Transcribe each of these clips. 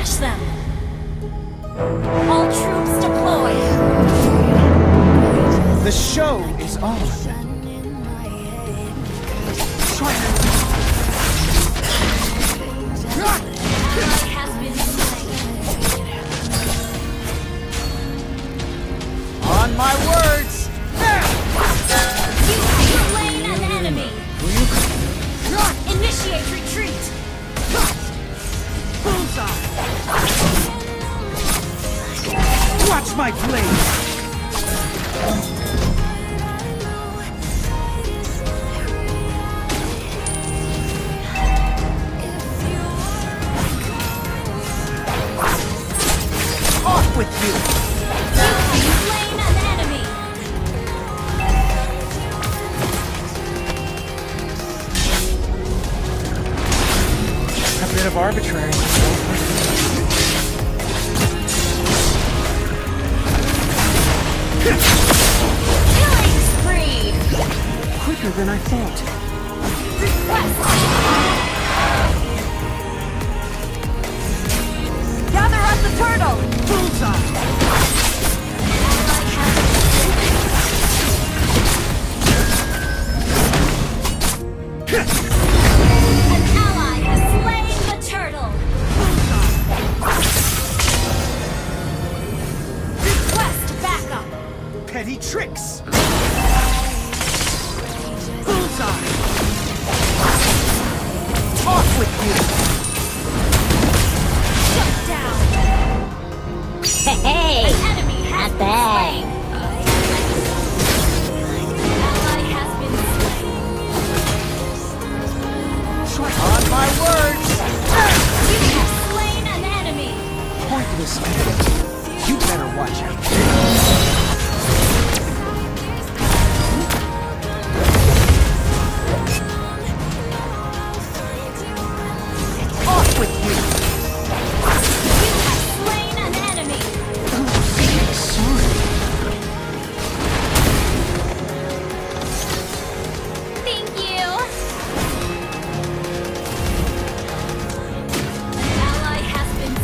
Smash them! All troops deployed! The show is on. Ally has been slain. On my words! You have slain an enemy! Initiate retreat! Bullseye! Watch my blade! Off with you! You have slain an enemy! A bit of arbitrary. Killing spree! Quicker than I thought. Request! Gather up the turtle! Bullseye! An ally has slain the turtle! Request backup! Petty tricks! Bullseye! Off with you! Shut down! Hey! An enemy has Not been bad. slain! An ally has been slain! On my words! You have slain an enemy! Pointless enemy. You better watch out. Off with you! You have slain an enemy! Sorry. Thank you! An ally has been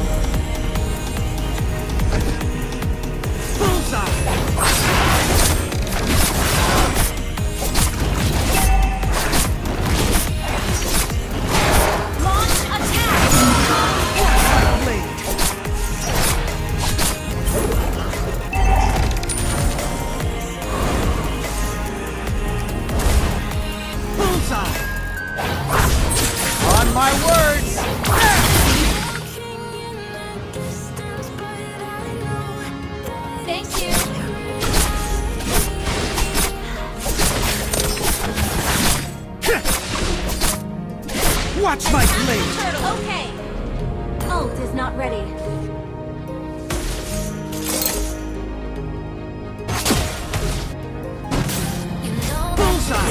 slain! Bullseye! Launch attack! Watch my blade! Bullseye! On my words! Thank you! Watch my blade! Turtle, okay! Ult is not ready. Bullseye!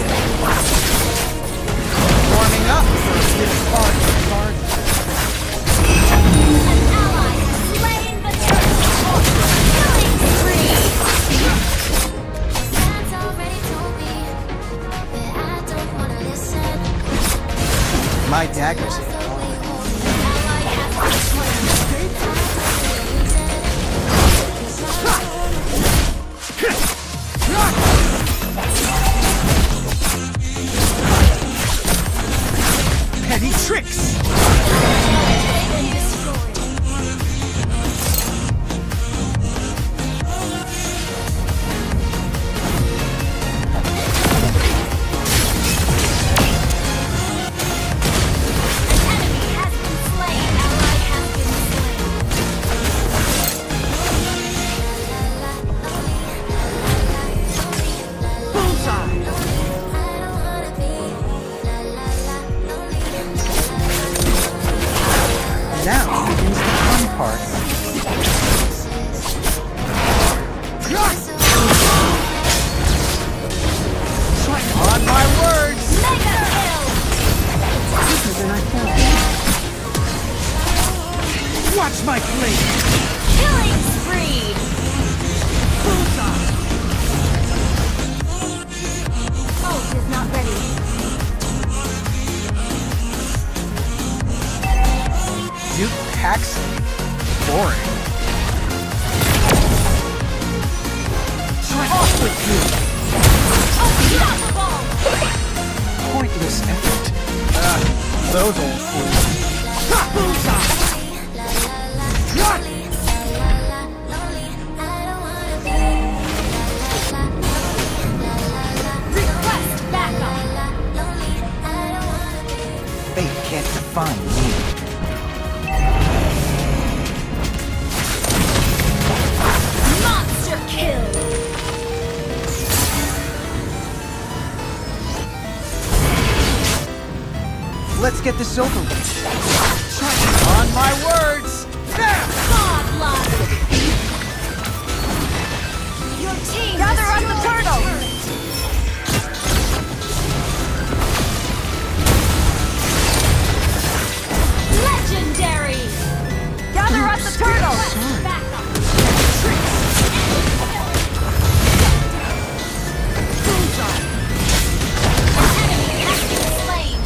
Warming up for this part of the garden. An ally has slain the turtle! Killing spree! That's already told me that I don't wanna listen. My daggers hit An ally has been slain! petty tricks! Been destroyed. An enemy has been slain. Ally has been slain. Bullseye! Now begins the fun part. On my words! Mega kill! Quicker than I thought. Watch my blade! Killing spree! Bullseye! Ult is not ready. You Paxley. Boring. Off with you! Pointless effort. Those old fools. Request backup. Fate can't define me. Monster kill. Let's get this over with. On my words! Godlike. Your team Gather up the destroyed turtle. Legendary. Gather up the turtles! Backup. Enemy has been slain.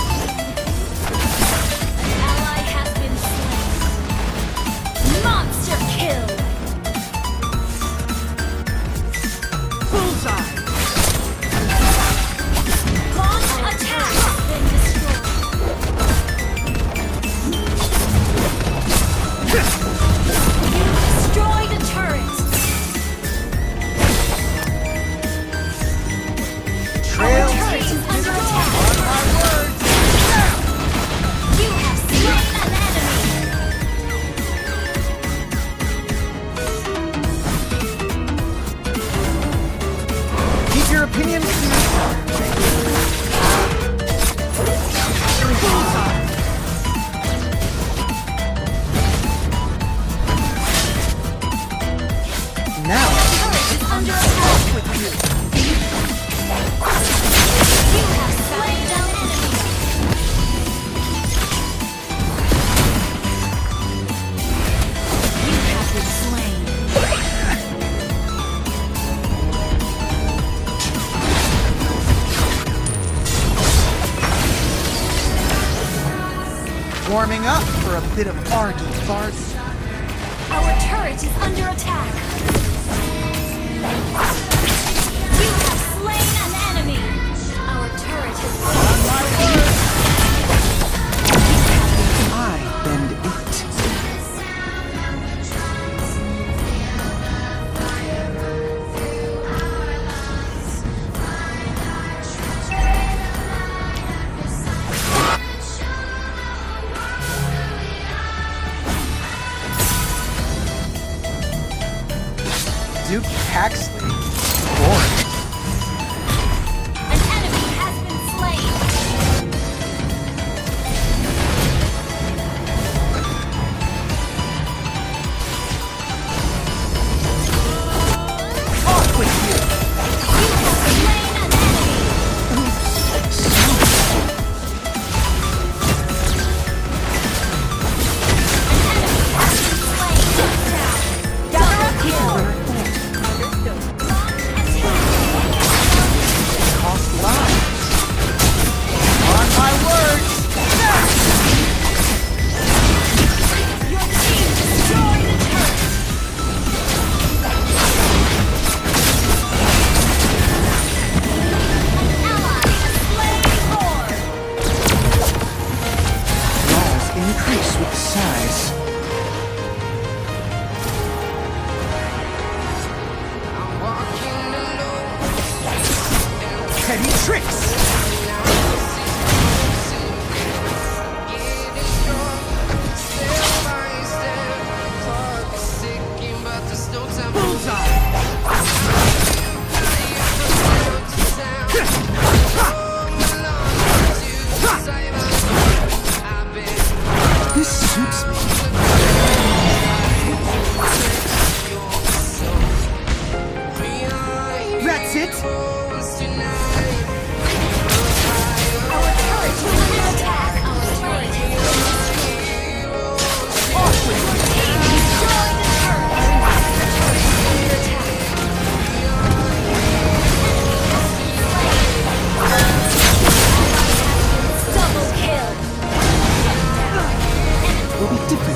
An ally has been slain. Monster kill. Bullseye! Launch attack has been destroyed. You destroyed a turret. Trail. Our turret is under attack. You have slain an enemy. Keep your opinions to yourself. Now, Turret is under attack with you. You have slain an enemy. You have been slain. warming up for a bit of argy-bargy. Our turret is under attack. You have slain an enemy. Our turret is I bend it. Duke Paxley. Boring. An enemy has been slain. Off with you! You have slain an enemy. An enemy has been slain. Gather up kill.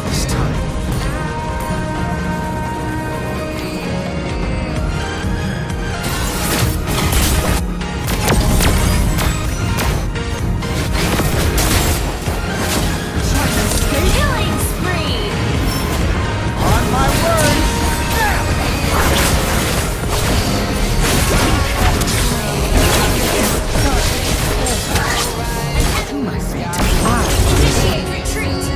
this time. Killing spree! On my word! Initiate retreat!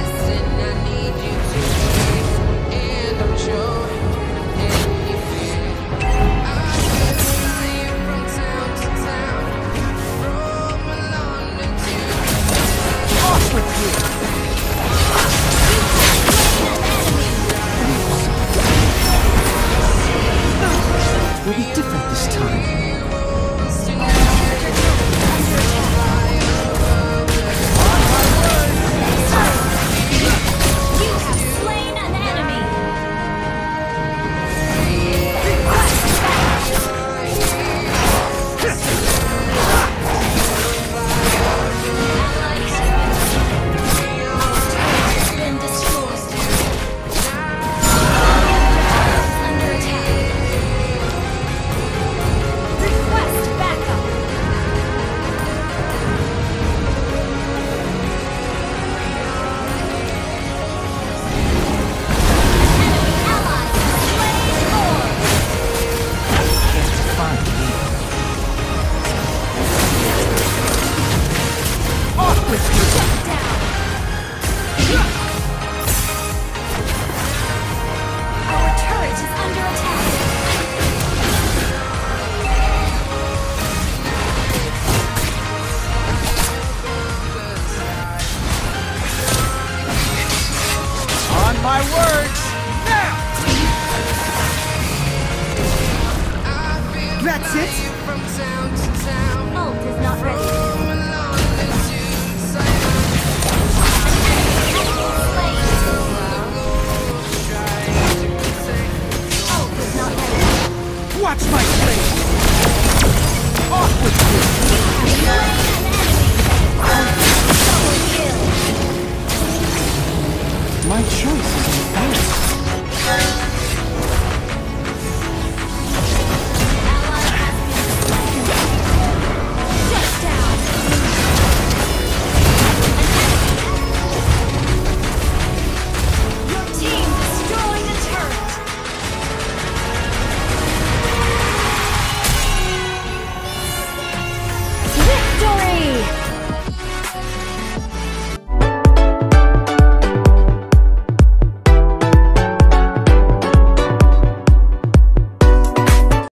Off with you! It will be different this time. You have slain an enemy! Request back! Ally has been destroyed. Under attack. Request backup! Enemy ally slain Lord! Can't find me. Off with you! Shut down! Our turret is under attack. On my words! Now! That's it!